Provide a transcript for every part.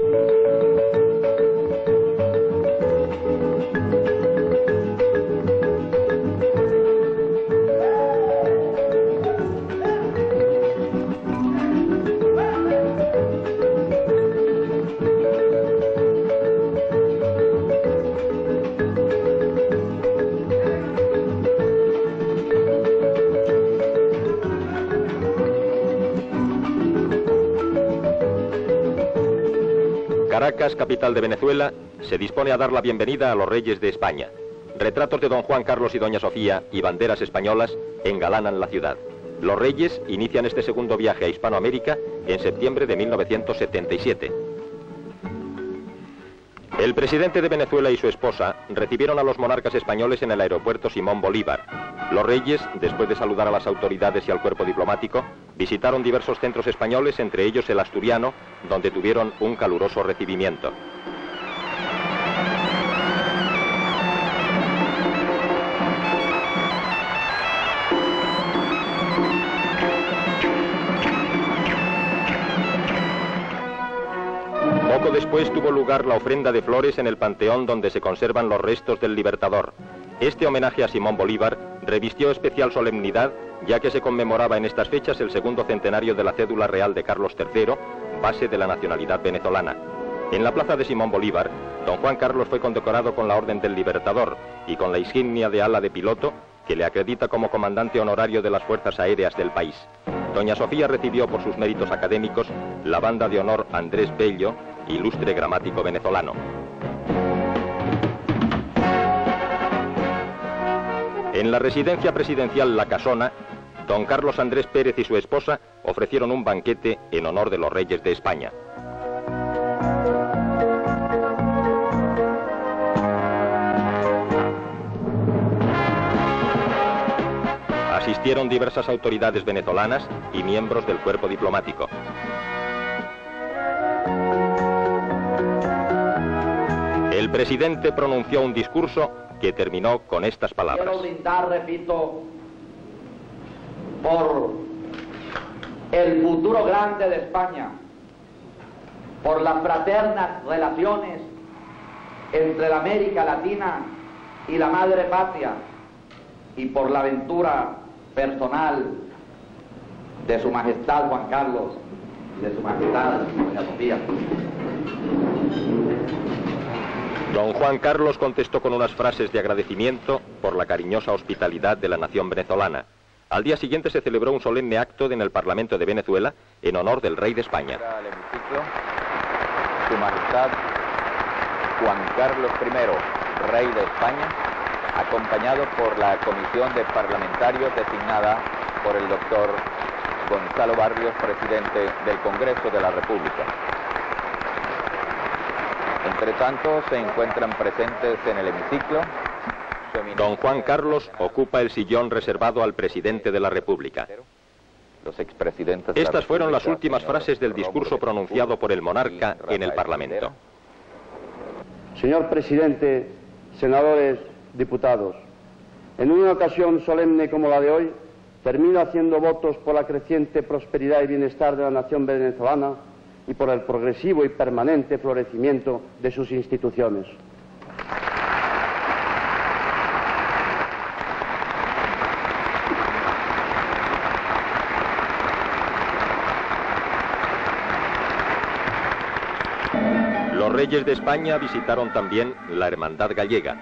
Caracas, capital de Venezuela, se dispone a dar la bienvenida a los reyes de España. Retratos de don Juan Carlos y doña Sofía y banderas españolas engalanan la ciudad. Los reyes inician este segundo viaje a Hispanoamérica en septiembre de 1977. El presidente de Venezuela y su esposa recibieron a los monarcas españoles en el aeropuerto Simón Bolívar. Los reyes, después de saludar a las autoridades y al cuerpo diplomático, visitaron diversos centros españoles, entre ellos el Asturiano, donde tuvieron un caluroso recibimiento. Poco después tuvo lugar la ofrenda de flores en el panteón donde se conservan los restos del Libertador. Este homenaje a Simón Bolívar revistió especial solemnidad, ya que se conmemoraba en estas fechas el segundo centenario de la cédula real de Carlos III, base de la nacionalidad venezolana. En la plaza de Simón Bolívar, don Juan Carlos fue condecorado con la Orden del Libertador y con la insignia de ala de piloto, que le acredita como comandante honorario de las Fuerzas Aéreas del país. Doña Sofía recibió por sus méritos académicos la Banda de Honor Andrés Bello, ilustre gramático venezolano. En la residencia presidencial La Casona, don Carlos Andrés Pérez y su esposa ofrecieron un banquete en honor de los reyes de España. Asistieron diversas autoridades venezolanas y miembros del cuerpo diplomático. El presidente pronunció un discurso que terminó con estas palabras. Quiero brindar, repito, por el futuro grande de España, por las fraternas relaciones entre la América Latina y la madre patria, y por la aventura personal de su majestad Juan Carlos y de su majestad doña Sofía. Don Juan Carlos contestó con unas frases de agradecimiento por la cariñosa hospitalidad de la nación venezolana. Al día siguiente se celebró un solemne acto en el Parlamento de Venezuela en honor del rey de España. Al hemiciclo, su majestad Juan Carlos I, rey de España, acompañado por la comisión de parlamentarios designada por el doctor Gonzalo Barrios, presidente del Congreso de la República. Entre tanto, se encuentran presentes en el hemiciclo. Don Juan Carlos ocupa el sillón reservado al presidente de la República. Los expresidentes. Estas fueron las últimas frases del discurso pronunciado por el monarca en el Parlamento. Señor presidente, senadores, diputados, en una ocasión solemne como la de hoy, termino haciendo votos por la creciente prosperidad y bienestar de la nación venezolana y por el progresivo y permanente florecimiento de sus instituciones. Los reyes de España visitaron también la Hermandad Gallega.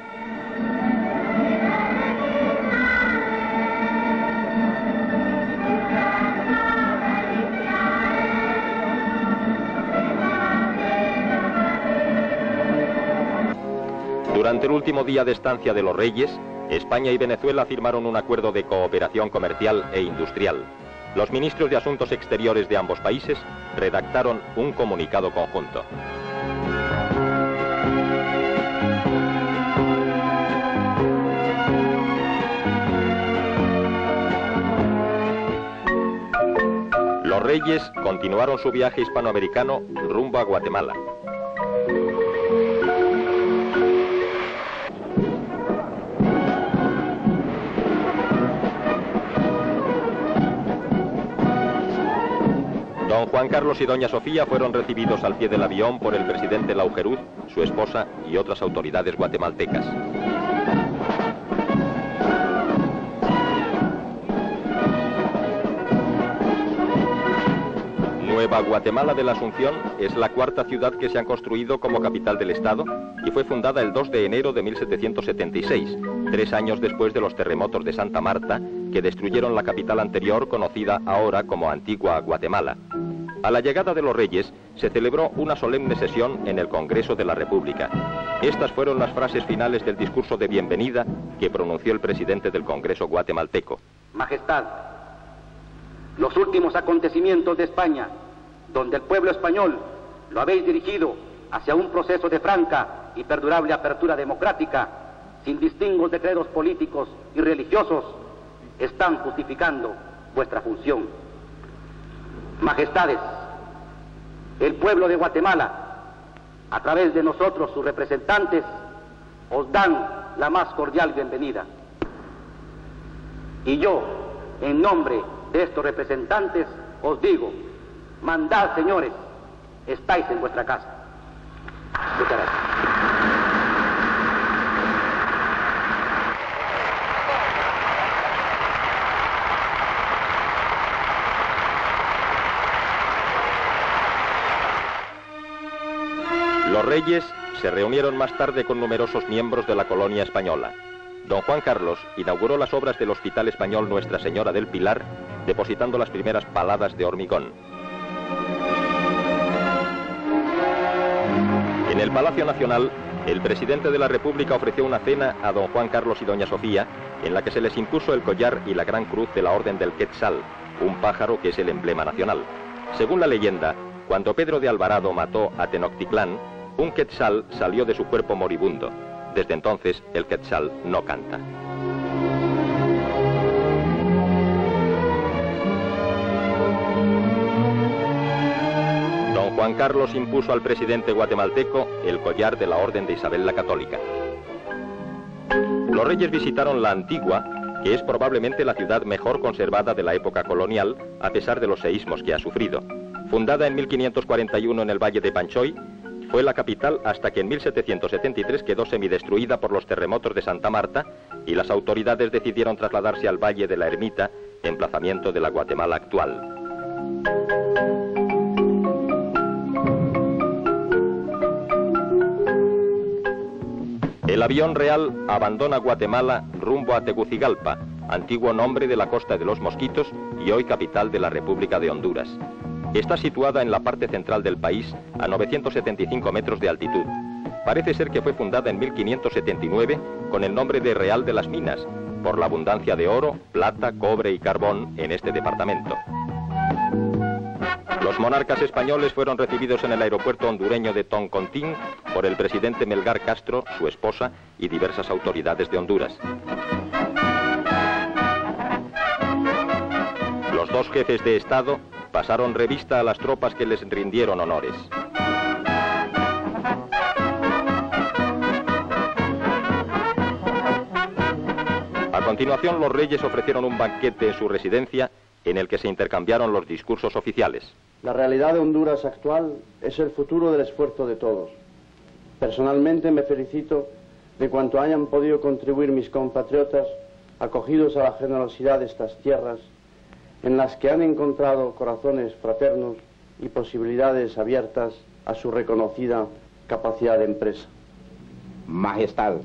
Durante el último día de estancia de los reyes, España y Venezuela firmaron un acuerdo de cooperación comercial e industrial. Los ministros de Asuntos Exteriores de ambos países redactaron un comunicado conjunto. Los reyes continuaron su viaje hispanoamericano rumbo a Guatemala. Don Don Juan Carlos y doña Sofía fueron recibidos al pie del avión por el presidente Laujerud, su esposa y otras autoridades guatemaltecas. Nueva Guatemala de la Asunción es la cuarta ciudad que se ha construido como capital del estado y fue fundada el 2 de enero de 1776, 3 años después de los terremotos de Santa Marta que destruyeron la capital anterior conocida ahora como Antigua Guatemala. A la llegada de los Reyes se celebró una solemne sesión en el Congreso de la República. Estas fueron las frases finales del discurso de bienvenida que pronunció el presidente del Congreso guatemalteco. Majestad, los últimos acontecimientos de España, donde el pueblo español lo habéis dirigido hacia un proceso de franca y perdurable apertura democrática, sin distingos de credos políticos y religiosos, están justificando vuestra función. Majestades, el pueblo de Guatemala, a través de nosotros, sus representantes, os dan la más cordial bienvenida. Y yo, en nombre de estos representantes, os digo, mandad, señores, estáis en vuestra casa. Muchas gracias. Los Reyes se reunieron más tarde con numerosos miembros de la colonia española. Don Juan Carlos inauguró las obras del Hospital Español Nuestra Señora del Pilar, depositando las primeras paladas de hormigón. En el Palacio Nacional, el presidente de la República ofreció una cena a don Juan Carlos y doña Sofía, en la que se les impuso el collar y la gran cruz de la Orden del Quetzal, un pájaro que es el emblema nacional. Según la leyenda, cuando Pedro de Alvarado mató a Tenochtitlán, un quetzal salió de su cuerpo moribundo. Desde entonces, el quetzal no canta. Don Juan Carlos impuso al presidente guatemalteco el collar de la Orden de Isabel la Católica. Los Reyes visitaron la Antigua, que es probablemente la ciudad mejor conservada de la época colonial, a pesar de los seísmos que ha sufrido. Fundada en 1541 en el Valle de Panchoy, fue la capital hasta que en 1773 quedó semidestruida por los terremotos de Santa Marta y las autoridades decidieron trasladarse al Valle de la Ermita, emplazamiento de la Guatemala actual. El avión real abandona Guatemala rumbo a Tegucigalpa, antiguo nombre de la Costa de los Mosquitos y hoy capital de la República de Honduras. Está situada en la parte central del país, a 975 metros de altitud. Parece ser que fue fundada en 1579 con el nombre de Real de las Minas, por la abundancia de oro, plata, cobre y carbón en este departamento. Los monarcas españoles fueron recibidos en el aeropuerto hondureño de Toncontín por el presidente Melgar Castro, su esposa y diversas autoridades de Honduras. Los dos jefes de Estado pasaron revista a las tropas que les rindieron honores. A continuación, los Reyes ofrecieron un banquete en su residencia en el que se intercambiaron los discursos oficiales. La realidad de Honduras actual es el futuro del esfuerzo de todos. Personalmente me felicito de cuanto hayan podido contribuir mis compatriotas acogidos a la generosidad de estas tierras, en las que han encontrado corazones fraternos y posibilidades abiertas a su reconocida capacidad de empresa. Majestad,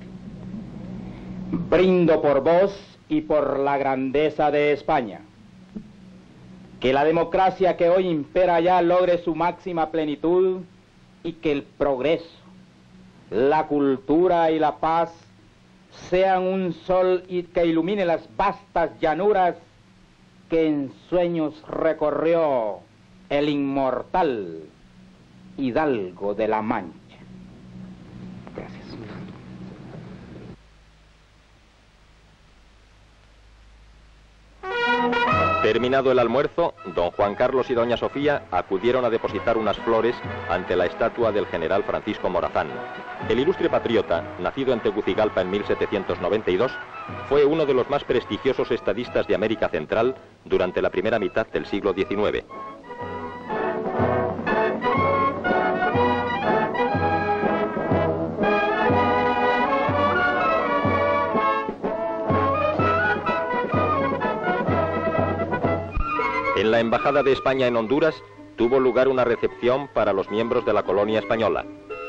brindo por vos y por la grandeza de España. Que la democracia que hoy impera ya logre su máxima plenitud y que el progreso, la cultura y la paz sean un sol que ilumine las vastas llanuras que en sueños recorrió el inmortal Hidalgo de la Mancha. Gracias. Terminado el almuerzo, don Juan Carlos y doña Sofía acudieron a depositar unas flores ante la estatua del general Francisco Morazán. El ilustre patriota, nacido en Tegucigalpa en 1792, fue uno de los más prestigiosos estadistas de América Central durante la primera mitad del siglo XIX. la Embajada de España en Honduras tuvo lugar una recepción para los miembros de la colonia española.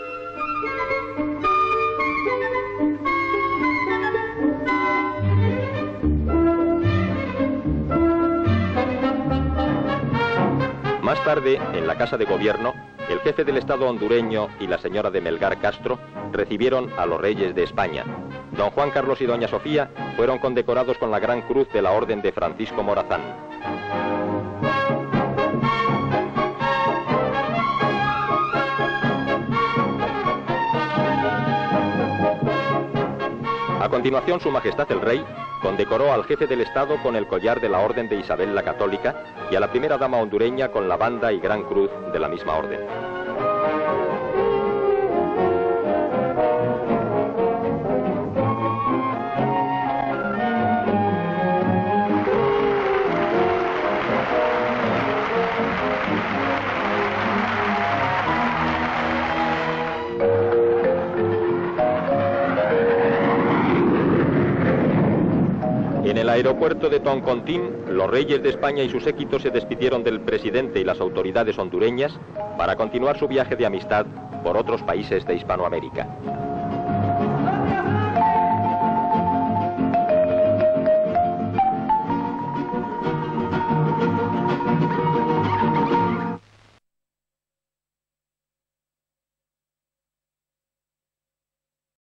Más tarde, en la Casa de Gobierno, el jefe del Estado hondureño y la señora de Melgar Castro recibieron a los reyes de España. Don Juan Carlos y doña Sofía fueron condecorados con la Gran Cruz de la Orden de Francisco Morazán. A continuación, Su Majestad el Rey condecoró al jefe del Estado con el collar de la Orden de Isabel la Católica y a la primera dama hondureña con la banda y Gran Cruz de la misma orden. En el aeropuerto de Toncontín, los reyes de España y sus séquitos se despidieron del presidente y las autoridades hondureñas para continuar su viaje de amistad por otros países de Hispanoamérica.